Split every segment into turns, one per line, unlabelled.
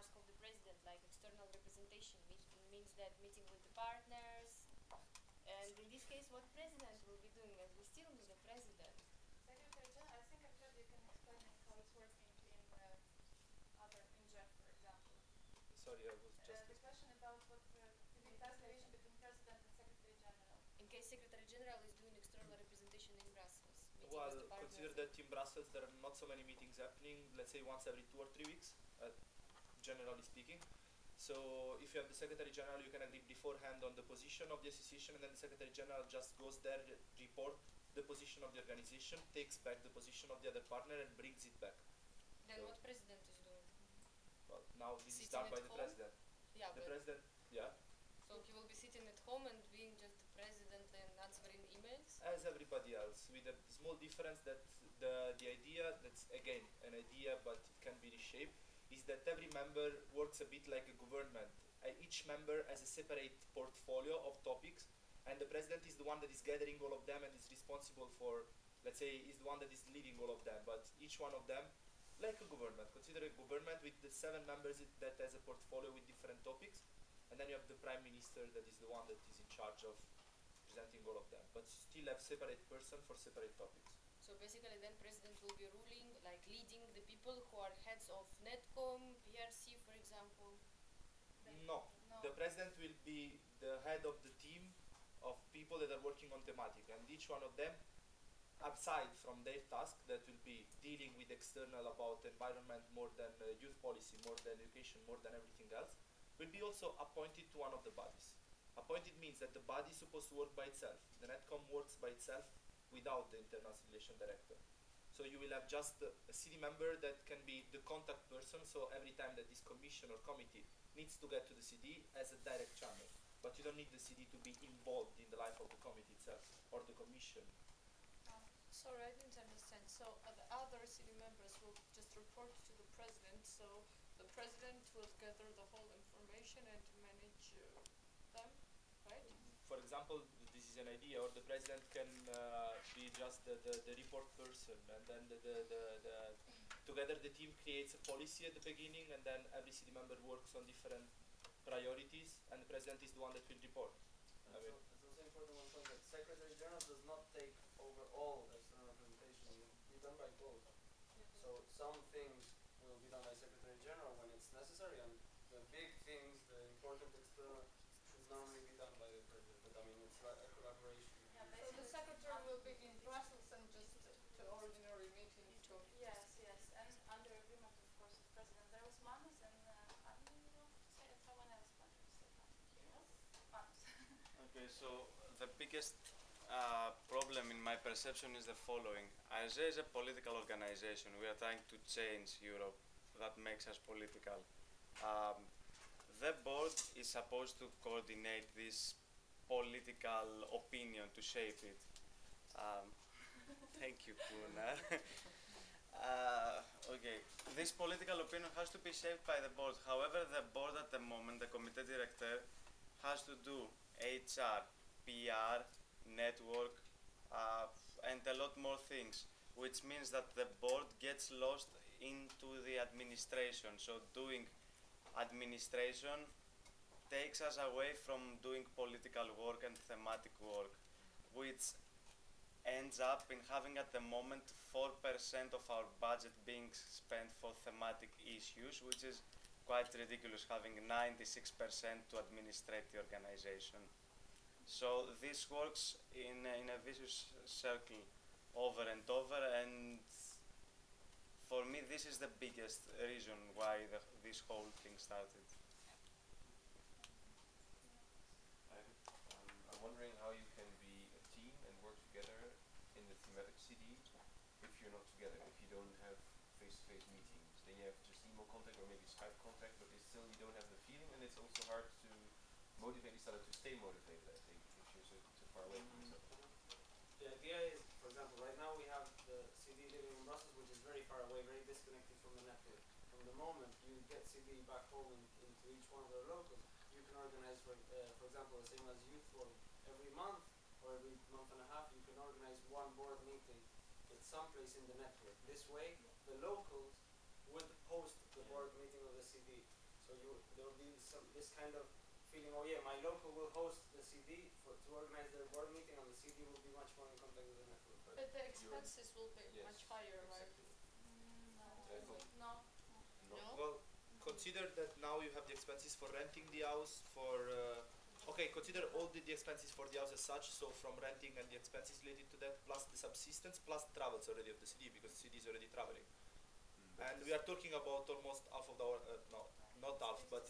task of the president, like external representation, means that meeting with the partners. And in this case, what president will be doing, as we still need a president?
Secretary General, I think actually you can explain how it's working in JEF, for example.
Sorry, I was just...
the question about what the task division between president and secretary general.
In case secretary general is doing external representation in Brussels.
Well, consider that in Brussels there are not so many meetings happening, let's say once every 2 or 3 weeks, generally speaking. So if you have the Secretary General, you can agree beforehand on the position of the association, and then the Secretary General just goes there, report the position of the organization, takes back the position of the other partner and brings it back.
Then so what president is doing?
Well, now this is done by the president.
Yeah,
the president, yeah.
So he will be sitting at home and being just the president and answering emails?
As everybody else, with a small difference that the idea, that's again an idea but it can be reshaped, is that every member works a bit like a government. Each member has a separate portfolio of topics, and the president is the one that is gathering all of them and is responsible for, let's say, is the one that is leading all of them. But each one of them, like a government, consider a government with the 7 members that has a portfolio with different topics, and then you have the prime minister that is the one that is in charge of presenting all of them. But still have separate person for separate topics.
So basically then president will be ruling, like leading the people who are heads of NetCom, PRC, for example?
No. The president will be the head of the team of people that are working on thematic, and each one of them, aside from their task that will be dealing with external about environment more than youth policy, more than education, more than everything else, will be also appointed to one of the bodies. Appointed means that the body is supposed to work by itself. The NetCom works by itself without the internal relation director. So you will have just a CD member that can be the contact person, so every time that this commission or committee needs to get to the CD as a direct channel. But you don't need the CD to be involved in the life of the committee itself or the commission.
Sorry, I didn't understand. So the other CD members will just report to the president, so the president will gather the whole information and manage them, right?
For example, this is an idea, or the president can be just the report person, and then together the team creates a policy at the beginning, and then every city member works on different priorities, and the president is the one that will report.
It's also important one point that Secretary General does not take over all the external representation. It will be done by both. So some things will be done by Secretary General when it's necessary, and the big things, the important external, should normally be done by the president. But I mean, it's like a collaboration.
Yeah, so the secretary will be in Brussels and just to ordinary meetings.
Yes, and under agreement, of course, with President. There was Manus and I don't know to say that someone else wanted to say something.
Okay, so the biggest problem in my perception is the following. ASE is a political organization. We are trying to change Europe. That makes us political. The board is supposed to coordinate this political opinion, to shape it. Thank you, Kuna. Okay, this political opinion has to be shaped by the board. However, the board at the moment, the Comité Directeur, has to do HR, PR, network, and a lot more things, which means that the board gets lost into the administration. So doing administration takes us away from doing political work and thematic work, which ends up in having at the moment 4% of our budget being spent for thematic issues, which is quite ridiculous, having 96% to administrate the organization. So this works in a vicious circle over and over, and for me this is the biggest reason why this whole thing started.
I'm wondering how you can be a team and work together in the thematic CD if you're not together, if you don't have face-to-face meetings. Then you have just email contact or maybe Skype contact, but still you don't have the feeling, and it's also hard to motivate each other to stay motivated, I think, if you're so far away from each other.
The idea is, for example, right now we have the CD living in Brussels, which is very far away, very disconnected from the network. From the moment you get CD back home into each one of the locals, you can organize, for example, the same as Youth Forum. Every month or every month and a half, you can organize one board meeting at some place in the network. This way, the locals would host the board meeting of the CD. So there will be this kind of feeling, oh yeah, my local will host the CD to organize their board meeting, and the CD will be much more in contact with the network.
But the expenses will be
Yes,
much higher, right?
exactly.
No.
No.
Well, consider that now you have the expenses for renting the house, okay, consider all the expenses for the house as such, so from renting and the expenses related to that, plus the subsistence, plus travels already of the CD, because the CD is already traveling. And we are talking about almost half of our, no, not half, but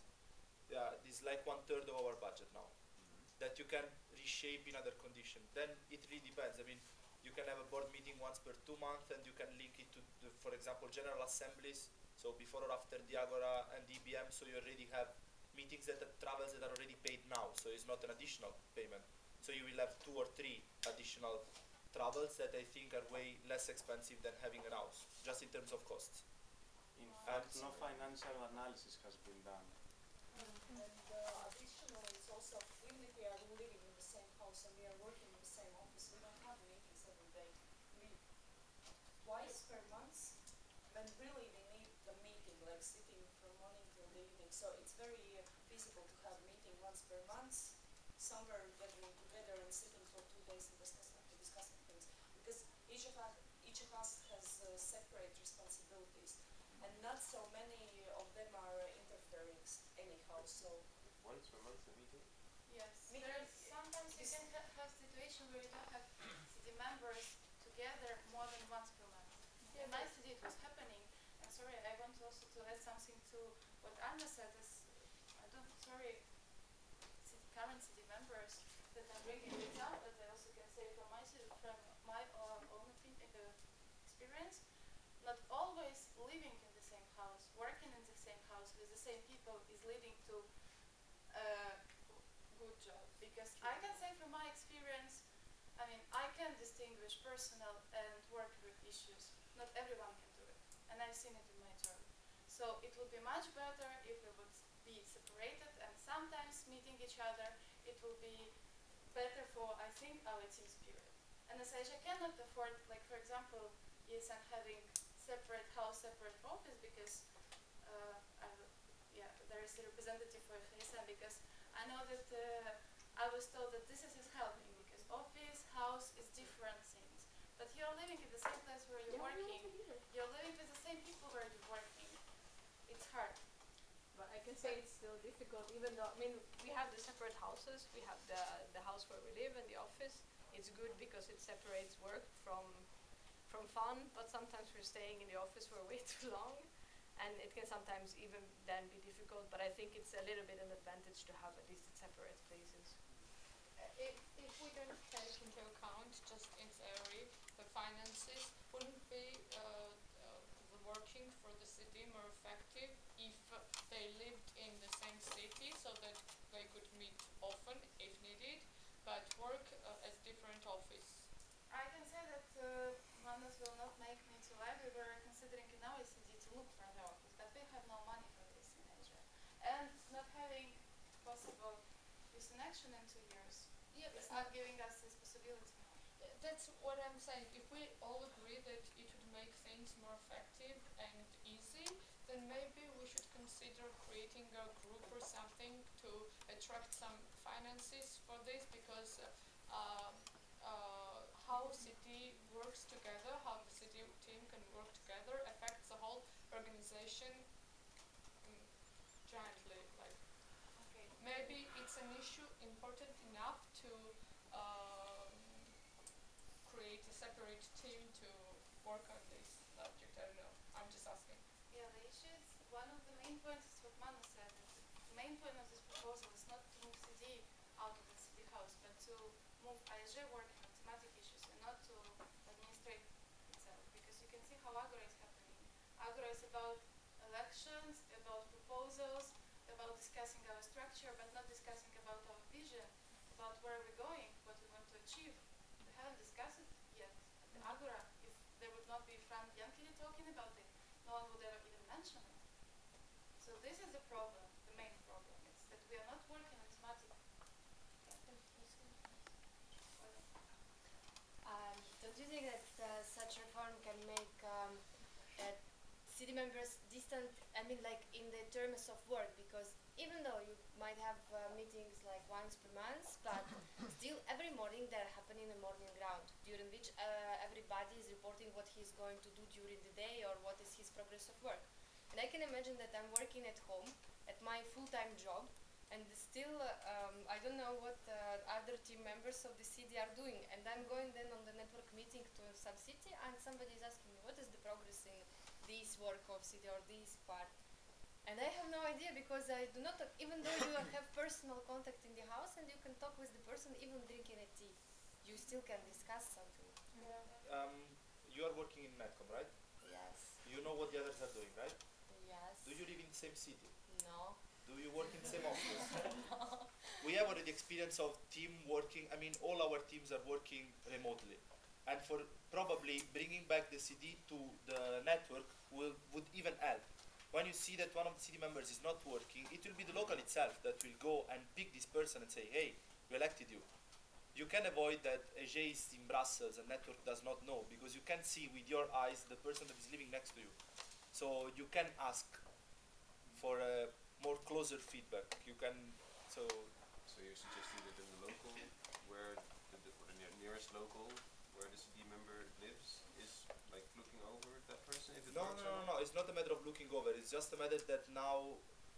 is like 1/3 of our budget now, that you can reshape in other conditions. Then it really depends. I mean, you can have a board meeting once per 2 months, and you can link it to, for example, general assemblies, so before or after the Agora and EBM, so you already have meetings that are travels that are already paid now, so it's not an additional payment. So you will have 2 or 3 additional travels that I think are way less expensive than having an house, just in terms of costs.
In fact, no financial analysis has been done.
And additionally, it's also, even if we are living in the same house and we are working in the same office, we don't have meetings every day. We twice per month, when really we need the meeting, like sitting from morning till the evening. So it's very feasible to have meeting once per month, somewhere gathering together and sitting for 2 days and discussing things. Because each of us has separate responsibilities, and not so many of them are interfering anyhow. So
Once per month a meeting?
Yes.
Meeting-
There's sometimes you can have situation where you don't have city members together more than once per month. In my city it was happening, and sorry, I want also to add something to what Anna said. I don't, sorry, current city members that I'm bringing this up, but I also can say from my city, from my own experience, not always living in the same house, working in the same house with the same people is leading to a good job. Because I can say from my experience, I mean, I can distinguish personal and work issues. Not everyone can do it, and I've seen it in my job. So it would be much better if we would be separated and sometimes meeting each other. It will be better for, I think, our team spirit. And as I cannot afford, like for example, yes, I'm having separate house, separate office because there is a representative for ESN, because I know that I was told that this is helping because office, house is different things. But you're living in the same place where you're working. You're living with the same people where you're working. It's hard.
But I can say it's still difficult, even though, I mean, we have the separate houses. We have the house where we live and the office. It's good because it separates work from fun, but sometimes we're staying in the office for way too long, and it can sometimes even then be difficult, but I think it's a little bit an advantage to have at least separate places.
If we don't take into account, just in theory, the finances, wouldn't be the working for the city more effective if they lived in the same city so that they could meet often if needed, but work as different office?
I can say that Manos will not make me to lie. We were considering in our city to look for the office, but we have no money for this in Asia. And not having possible this in action in 2 years.
Yeah,
It's not giving us this possibility now.
That's what I'm saying. If we all agree that it would make things more effective and easy, then maybe we should consider creating a group or something to attract some finances for this, because how city works together, how the city team can work together affects the whole organization giantly. Like,
Okay.
maybe it's an issue important enough to create a separate team to work on this subject. I don't know. I'm just asking.
Yeah, the issue is one of the main points is what Manu said. The main point of this proposal is not to move CD out of the city house, but to move ISG work in thematic issues and not to administrate itself. Because you can see how Agora is happening. Agora is about elections, about proposals, about discussing our structure, but not discussing about our vision, about where we're going, what we want to achieve. We haven't discussed it yet at the Agora. If there would not be Frank Yankili talking about it, no one would ever even mention it. So this is the problem, the main problem. It's that we are not working on thematic.
Don't you think that such reform can make city members distant, I mean like in the terms of work, because even though you might have meetings like once per month, but still every morning they're happening in morning ground, during which everybody is reporting what he's going to do during the day or what is his progress of work. And I can imagine that I'm working at home at my full-time job, and still I don't know what other team members of the city are doing, and I'm going then on the network meeting to some city and somebody is asking me what is the progress in this work of city or this part, and I have no idea because I do not, even though you have personal contact in the house and you can talk with the person even drinking a tea, you still can discuss something.
You are working in Medcom, right?
Yes.
You know what the others are doing, right?
Yes.
Do you live in the same city?
No.
Do you work in the same office? We have already experience of team working. I mean, all our teams are working remotely, and for probably bringing back the CD to the network would even help. When you see that one of the city members is not working, it will be the local itself that will go and pick this person and say, hey, we elected you. You can avoid that AJ is in Brussels and network does not know, because you can see with your eyes the person that is living next to you. So you can ask for a more closer feedback. You can, so
you're suggesting that in the local, where the nearest local, where the CD member lives, is like looking over that person? If it works or not?
No. It's not a matter of looking over. It's just a matter that now,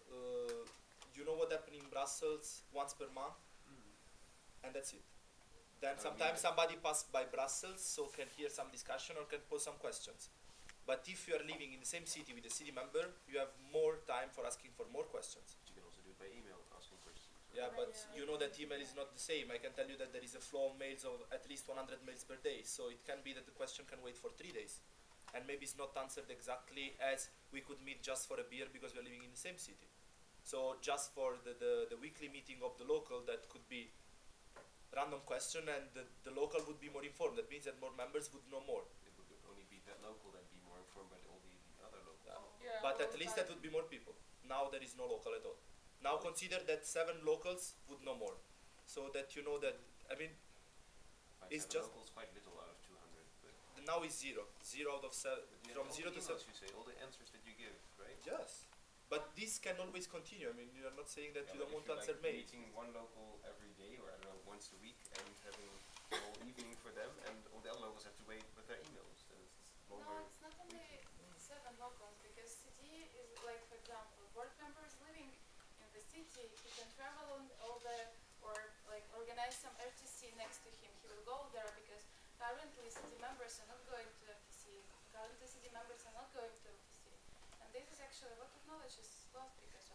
you know what happened in Brussels once per month, and that's it. Then sometimes somebody passed by Brussels, so can hear some discussion or can pose some questions. But if you are living in the same city with a city member, you have more time for asking for more questions.
But you can also do it by email, asking questions.
Yeah, but you know that email is not the same. I can tell you that there is a flow of mails of at least 100 mails per day. So it can be that the question can wait for 3 days. And maybe it's not answered exactly as we could meet just for a beer because we're living in the same city. So just for the weekly meeting of the local, that could be random question, and the local would be more informed. That means that more members would know more.
It would only be that local that be more informed by all the other locals.
Yeah,
But at
all
least
time.
that would be more people. Now there is no local at all. Now consider that 7 locals would know more. So that you know that, I mean, it's just,
locals quite little out of 200, but
now is 0. 0 out of 7,
you
from
have all
0
the
to
emails
7.
you say, all the answers that you give, right?
Yes. But this can always continue. I mean, you are not saying that you
Yeah,
don't
but
want to
if
answer
you're,
mails.
meeting one local every day, or I don't know, once a week, and having the whole evening for them, and all the other locals have to wait with their emails, then it's longer.
No, it's not only 7 locals, because city is like, for example, board members living in the city, he can travel on all the, or like organize some RTC next to him. He will go there because currently city members are not going to RTC. Currently city members are not going to RTC. And this is actually, a lot of knowledge is lost because